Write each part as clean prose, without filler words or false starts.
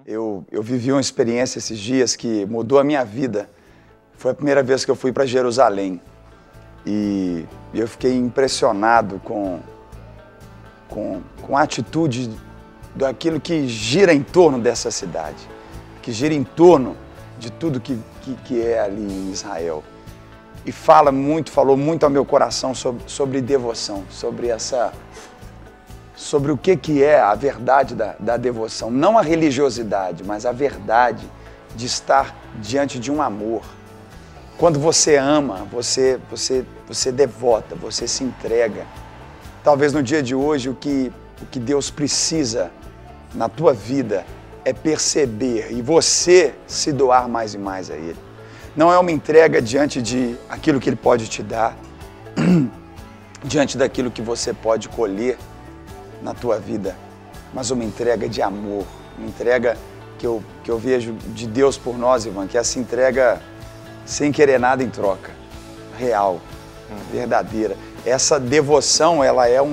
Eu vivi uma experiência esses dias que mudou a minha vida. Foi a primeira vez que eu fui para Jerusalém e eu fiquei impressionado com a atitude daquilo que gira em torno dessa cidade, que gira em torno de tudo que é ali em Israel. E falou muito ao meu coração sobre devoção, sobre o que é a verdade da devoção. Não a religiosidade, mas a verdade de estar diante de um amor. Quando você ama, você devota, você se entrega. Talvez no dia de hoje o que Deus precisa na tua vida é perceber e você se doar mais e mais a Ele. Não é uma entrega diante de aquilo que Ele pode te dar, diante daquilo que você pode colher na tua vida, mas uma entrega de amor, uma entrega que eu vejo de Deus por nós, Ivan, que é essa entrega sem querer nada em troca, real, verdadeira. Essa devoção, ela é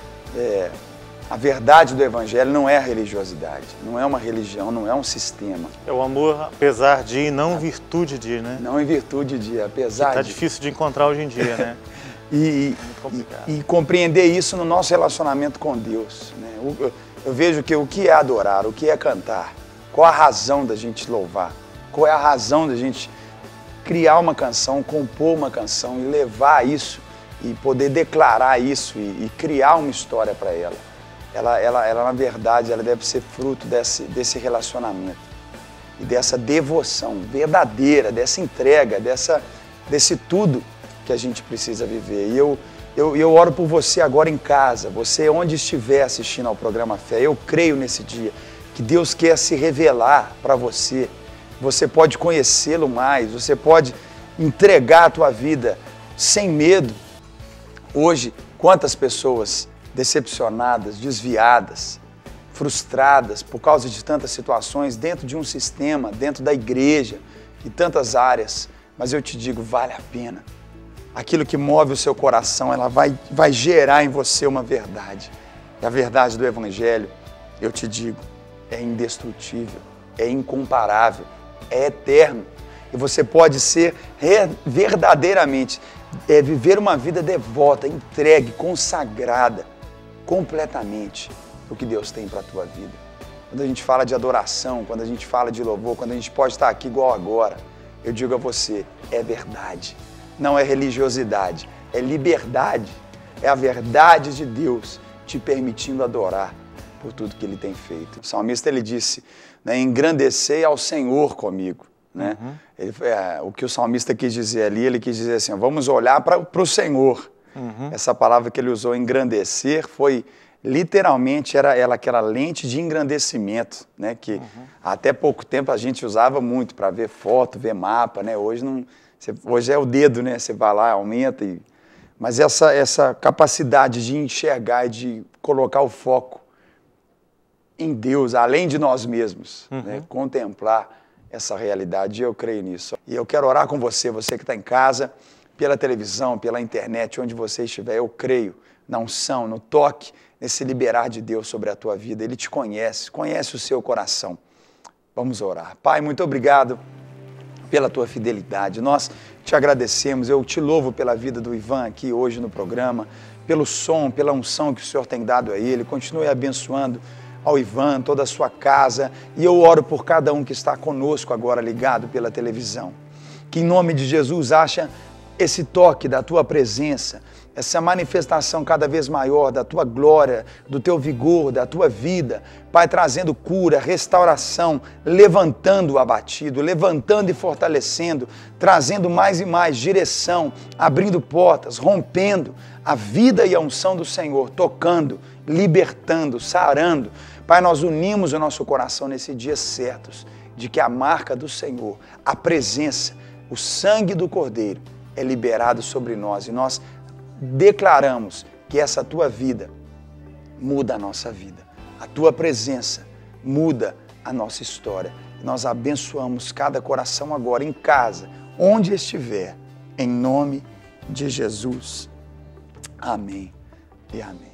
a verdade do Evangelho não é a religiosidade, não é uma religião, não é um sistema. É o amor apesar de e não virtude de, né? Não em virtude de, apesar de. Tá difícil de encontrar hoje em dia, né? E compreender isso no nosso relacionamento com Deus, né? Eu vejo que o que é adorar, o que é cantar, qual a razão da gente louvar, qual é a razão da gente criar uma canção, compor uma canção e levar isso e poder declarar isso e criar uma história para ela. Ela, na verdade, ela deve ser fruto desse relacionamento e dessa devoção verdadeira, dessa entrega, desse tudo que a gente precisa viver. E eu oro por você agora em casa, você onde estiver assistindo ao programa Fé, eu creio nesse dia que Deus quer se revelar para você. Você pode conhecê-lo mais, você pode entregar a tua vida sem medo. Hoje, quantas pessoas decepcionadas, desviadas, frustradas por causa de tantas situações dentro de um sistema, dentro da igreja e tantas áreas. Mas eu te digo, vale a pena. Aquilo que move o seu coração, ela vai gerar em você uma verdade. E a verdade do Evangelho, eu te digo, é indestrutível, é incomparável, é eterno. E você pode ser verdadeiramente, viver uma vida devota, entregue, consagrada, completamente o que Deus tem para a tua vida. Quando a gente fala de adoração, quando a gente fala de louvor, quando a gente pode estar aqui igual agora, eu digo a você, é verdade. Não é religiosidade, é liberdade. É a verdade de Deus te permitindo adorar por tudo que Ele tem feito. O salmista, ele disse, né, engrandecei ao Senhor comigo. Né? O que o salmista quis dizer ali, ele quis dizer assim, vamos olhar para o Senhor. Essa palavra que ele usou, engrandecer, foi literalmente, era aquela lente de engrandecimento, né? Que até pouco tempo a gente usava muito para ver foto, ver mapa, né? Hoje é o dedo, né? Você vai lá, aumenta. Mas essa capacidade de enxergar e de colocar o foco em Deus, além de nós mesmos, né? Contemplar essa realidade, eu creio nisso. E eu quero orar com você, você que está em casa, pela televisão, pela internet, onde você estiver, eu creio na unção, no toque, nesse liberar de Deus sobre a tua vida. Ele te conhece o seu coração. Vamos orar. Pai, muito obrigado pela tua fidelidade. Nós te agradecemos, eu te louvo pela vida do Ivan aqui hoje no programa, pelo som, pela unção que o Senhor tem dado a ele. Continue abençoando ao Ivan, toda a sua casa, e eu oro por cada um que está conosco agora ligado pela televisão. Que em nome de Jesus haja esse toque da tua presença, essa manifestação cada vez maior da tua glória, do teu vigor, da tua vida, Pai, trazendo cura, restauração, levantando o abatido, levantando e fortalecendo, trazendo mais e mais direção, abrindo portas, rompendo a vida e a unção do Senhor, tocando, libertando, sarando. Pai, nós unimos o nosso coração nesses dias certos, de que a marca do Senhor, a presença, o sangue do Cordeiro é liberado sobre nós e nós declaramos que essa tua vida muda a nossa vida. A tua presença muda a nossa história. Nós abençoamos cada coração agora em casa, onde estiver, em nome de Jesus. Amém e amém.